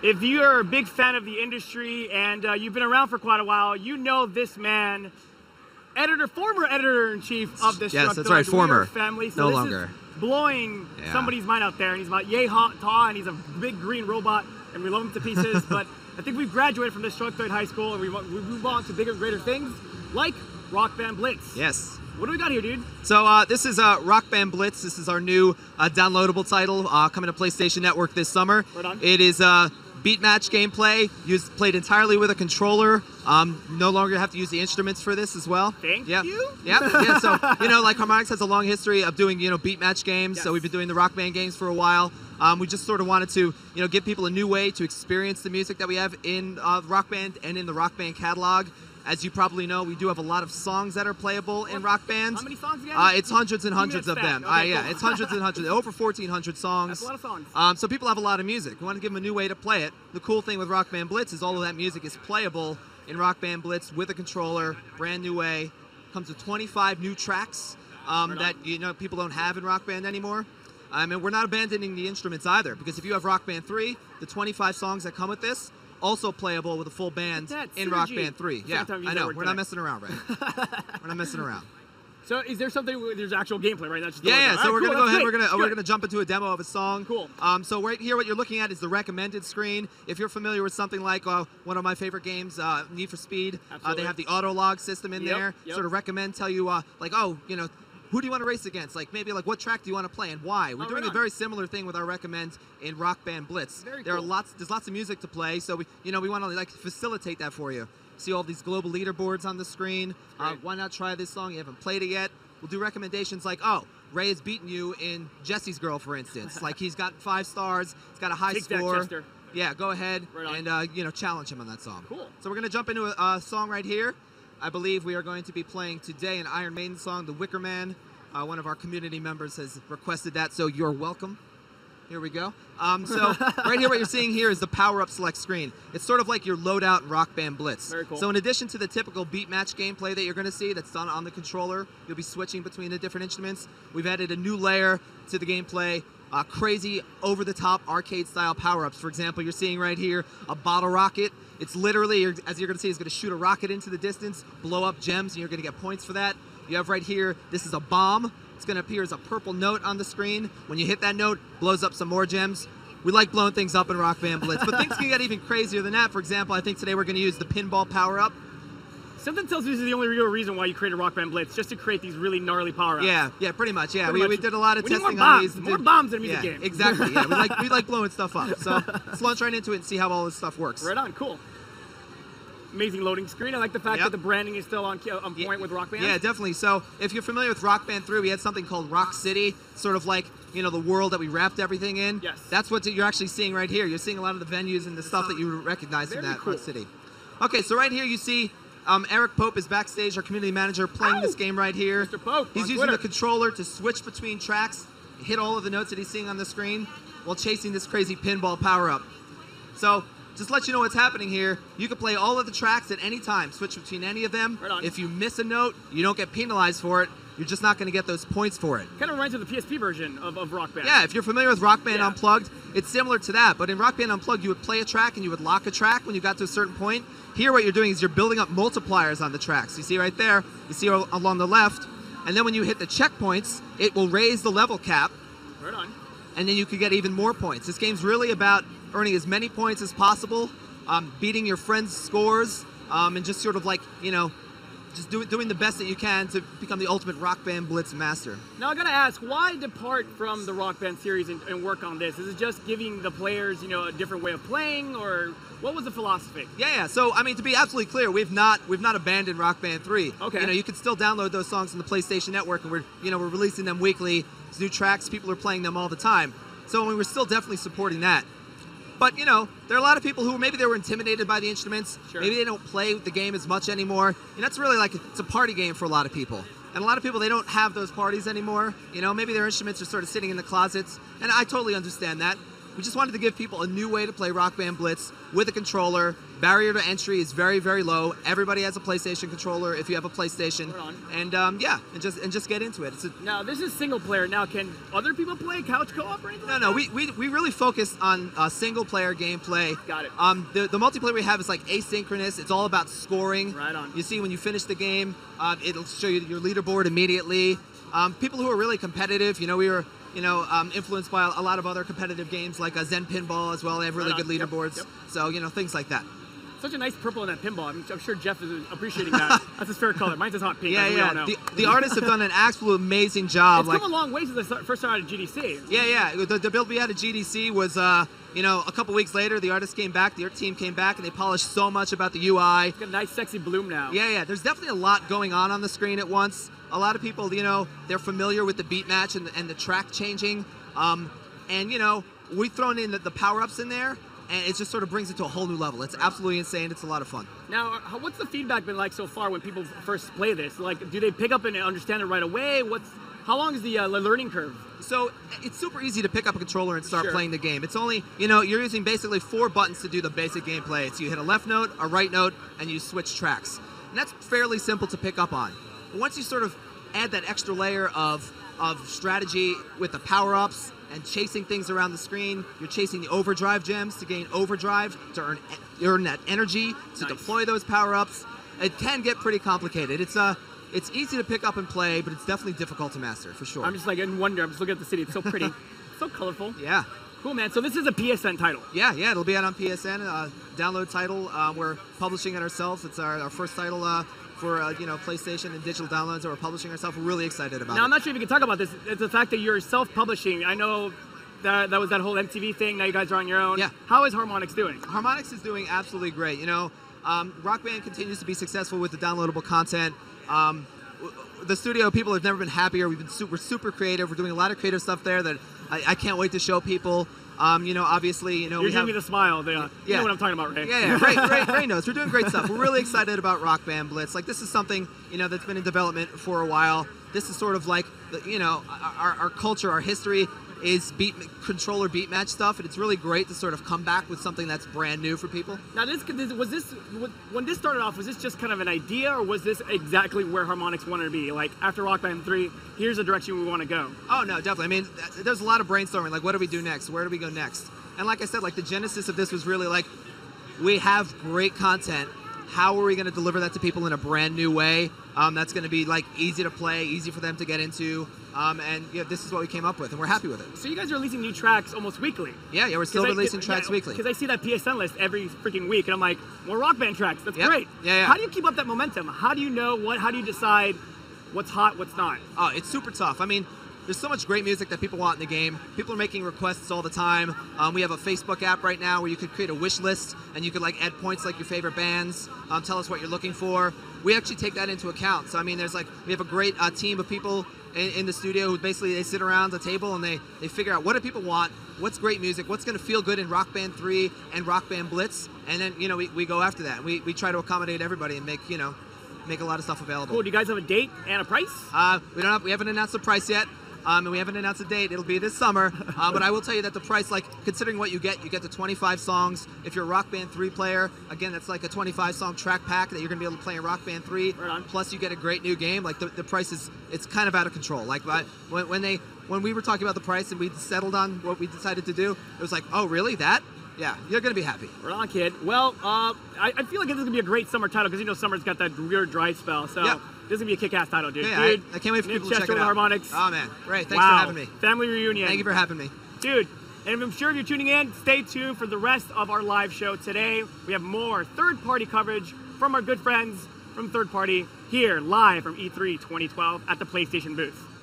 If you're a big fan of the industry and you've been around for quite a while, you know this man, former editor-in-chief of Destructoid. Yes, that's right, former. Family. So no this longer. Is blowing somebody's mind out there, and he's about yay tall, and he's a big green robot, and we love him to pieces. But I think we've graduated from Destructoid High School, and we move on to bigger and greater things, like Rock Band Blitz. Yes. What do we got here, dude? So this is Rock Band Blitz. This is our new downloadable title coming to PlayStation Network this summer. Right on. It is beat match gameplay, played entirely with a controller. No longer have to use the instruments for this as well. Thank you. Yeah. So like Harmonix has a long history of doing beat match games. Yes. So we've been doing the Rock Band games for a while. We just sort of wanted to give people a new way to experience the music that we have in Rock Band and in the Rock Band catalog. As you probably know, we do have a lot of songs that are playable in Rock Band. How many songs again? It's hundreds and hundreds of them. Okay, cool. It's hundreds and hundreds, over 1,400 songs. That's a lot of songs. So people have a lot of music. We want to give them a new way to play it. The cool thing with Rock Band Blitz is all of that music is playable in Rock Band Blitz with a controller, brand new way. Comes with 25 new tracks that people don't have in Rock Band anymore. And we're not abandoning the instruments either, because if you have Rock Band 3, the 25 songs that come with this, also playable with a full band in Rock Band 3. Yeah, I know. We're not messing around, right? We're not messing around. So is there something? There's actual gameplay, right? That's just So we're gonna go ahead. Great. We're gonna jump into a demo of a song. Cool. So right here, what you're looking at is the recommended screen. If you're familiar with something like one of my favorite games, Need for Speed, they have the auto log system in there. Sort of recommend, tell you who do you want to race against? Maybe what track do you want to play and why? We're doing a very similar thing with our recommend in Rock Band Blitz. There's lots of music to play, so we want to facilitate that for you. See all these global leaderboards on the screen. Why not try this song? You haven't played it yet. We'll do recommendations like, Ray has beaten you in Jesse's Girl, for instance. He's got 5 stars. He's got a high score. Chester. Yeah, go ahead and challenge him on that song. Cool. So we're gonna jump into a song right here. I believe we are going to be playing today an Iron Maiden song, The Wicker Man. One of our community members has requested that, so you're welcome. Here we go. So right here, what you're seeing here is the power-up select screen. It's sort of like your loadout in Rock Band Blitz. Very cool. So in addition to the typical beat match gameplay that you're going to see that's done on the controller, you'll be switching between the different instruments. We've added a new layer to the gameplay. Crazy, over-the-top, arcade-style power-ups. For example, you're seeing right here a bottle rocket. It's literally, as you're going to see, it's going to shoot a rocket into the distance, blow up gems, and you're going to get points for that. You have right here, this is a bomb. It's going to appear as a purple note on the screen. When you hit that note, blows up some more gems. We like blowing things up in Rock Band Blitz, but things can get even crazier than that. For example, I think today we're going to use the pinball power-up. Something tells me this is the only real reason why you created Rock Band Blitz, just to create these really gnarly power-ups. Yeah, pretty much. Yeah, we did a lot of testing on these. More bombs in a music game. Exactly. Yeah, we like blowing stuff up. So let's launch right into it and see how all this stuff works. Right on. Cool. Amazing loading screen. I like the fact that the branding is still on point with Rock Band. Yeah, definitely. So if you're familiar with Rock Band 3, we had something called Rock City, sort of like, the world that we wrapped everything in. Yes. That's what you're actually seeing right here. You're seeing a lot of the venues and the stuff that you recognize from that Rock City. Okay, so right here you see Eric Pope is backstage, our community manager, playing this game right here. Mr. Pope, he's using the controller to switch between tracks, hit all of the notes that he's seeing on the screen while chasing this crazy pinball power-up. So just to let you know what's happening here, you can play all of the tracks at any time, switch between any of them. Right on. If you miss a note, you don't get penalized for it. You're just not going to get those points for it. Kind of reminds me of the PSP version of Rock Band. Yeah, if you're familiar with Rock Band Unplugged, it's similar to that. But in Rock Band Unplugged, you would play a track and you would lock a track when you got to a certain point. Here what you're doing is you're building up multipliers on the tracks. You see right there, you see along the left, and then when you hit the checkpoints, it will raise the level cap. Right on. And then you could get even more points. This game's really about earning as many points as possible, beating your friends' scores, and just sort of like, just doing the best that you can to become the ultimate Rock Band Blitz master. Now I gotta ask, why depart from the Rock Band series and work on this? Is it just giving the players, a different way of playing, or what was the philosophy? Yeah. So I mean, to be absolutely clear, we've not abandoned Rock Band 3. Okay. You can still download those songs on the PlayStation Network, and we're releasing them weekly. It's new tracks, people are playing them all the time. So we're still definitely supporting that. But, there are a lot of people who maybe they were intimidated by the instruments. Sure. Maybe they don't play the game as much anymore. And that's really it's a party game for a lot of people. And a lot of people, they don't have those parties anymore. Maybe their instruments are sort of sitting in the closets. And I totally understand that. we just wanted to give people a new way to play Rock Band Blitz with a controller. Barrier to entry is very, very low. Everybody has a PlayStation controller if you have a PlayStation. And and just get into it. Now this is single player. Now can other people play couch co-op or anything? No, we really focus on single player gameplay. Got it. The multiplayer we have is like asynchronous. It's all about scoring. Right on. You see when you finish the game, it'll show you your leaderboard immediately. People who are really competitive, we were influenced by a lot of other competitive games like Zen Pinball as well. They have really good leaderboards. Yep. So, things like that. Such a nice purple in that pinball. I'm sure Jeff is appreciating that. That's his favorite color. Mine's just hot pink. Yeah. The artists have done an absolute amazing job. It's come a long way since I first started at GDC. Yeah. The build we had at GDC was, a couple weeks later, the artists came back, the art team came back, and they polished so much about the UI. It's got a nice, sexy bloom now. Yeah. There's definitely a lot going on the screen at once. A lot of people, they're familiar with the beat match and the track changing. We've thrown in the power-ups in there. And it just sort of brings it to a whole new level. It's absolutely insane. It's a lot of fun. Now, what's the feedback been like so far when people first play this? Like, do they pick up and understand it right away? How long is the learning curve? So it's super easy to pick up a controller and start playing the game. It's only, you're using basically 4 buttons to do the basic gameplay. It's you hit a left note, a right note, and you switch tracks. And that's fairly simple to pick up on. But once you sort of add that extra layer of strategy with the power-ups, and chasing things around the screen. You're chasing the overdrive gems to gain overdrive, to earn that energy, to deploy those power-ups. It can get pretty complicated. It's easy to pick up and play, but it's definitely difficult to master, for sure. I'm just in wonder. I'm just looking at the city. It's so pretty. So colorful. Yeah. Cool, man. So this is a PSN title. Yeah. It'll be out on PSN. Download title. We're publishing it ourselves. It's our first title for PlayStation and digital downloads that we're publishing ourselves. We're really excited about it. Now, I'm not sure if you can talk about this. It's the fact that you're self-publishing. I know that was that whole MTV thing. Now you guys are on your own. Yeah. How is Harmonix doing? Harmonix is doing absolutely great. Rock Band continues to be successful with the downloadable content. The studio, people have never been happier. We've been super creative. We're doing a lot of creative stuff there that I can't wait to show people. Obviously, you're giving me the smile. You know what I'm talking about, Ray. Yeah. Ray knows. We're doing great stuff. We're really excited about Rock Band Blitz. Like, this is something that's been in development for a while. This is sort of like our culture, our history is controller beat match stuff, and it's really great to sort of come back with something that's brand new for people. Now, when this started off, was this just kind of an idea, or was this exactly where Harmonix wanted to be? Like, after Rock Band 3, here's the direction we want to go. Oh, no, definitely. I mean, there's a lot of brainstorming, like, what do we do next? Where do we go next? And like I said, like, the genesis of this was really like, we have great content. How are we going to deliver that to people in a brand new way? That's going to be like easy to play, easy for them to get into, and this is what we came up with, and we're happy with it. So you guys are releasing new tracks almost weekly. Yeah, we're still releasing tracks weekly. Because I see that PSN list every freaking week, and I'm like, more Rock Band tracks. That's great. Yeah. How do you keep up that momentum? How do you know how do you decide what's hot, what's not? Oh, it's super tough. I mean, there's so much great music that people want in the game. People are making requests all the time. We have a Facebook app right now where you could create a wish list, and you could add points like your favorite bands, tell us what you're looking for. We actually take that into account. So I mean, we have a great team of people in the studio who basically they sit around the table and they figure out what do people want, what's great music, what's going to feel good in Rock Band 3 and Rock Band Blitz, and then we go after that. We try to accommodate everybody and make a lot of stuff available. Cool. Do you guys have a date and a price? We haven't announced the price yet. And we haven't announced a date. It'll be this summer. But I will tell you that the price, considering what you get the 25 songs. If you're a Rock Band 3 player, again, that's like a 25-song track pack that you're going to be able to play in Rock Band 3. Right on. Plus, you get a great new game. The price it's kind of out of control. When we were talking about the price and we settled on what we decided to do, it was like, oh, really? That? Yeah, you're going to be happy. Right on, kid. Well, I feel like this is going to be a great summer title because summer's got that weird dry spell. So. Yep. This is going to be a kick-ass title, dude. Yeah, I can't wait for people to check it out. Harmonix. Oh, man. Great. Thanks for having me. Family reunion. Thank you for having me. Dude, and I'm sure if you're tuning in, stay tuned for the rest of our live show today. We have more third-party coverage from our good friends from Third Party here live from E3 2012 at the PlayStation booth.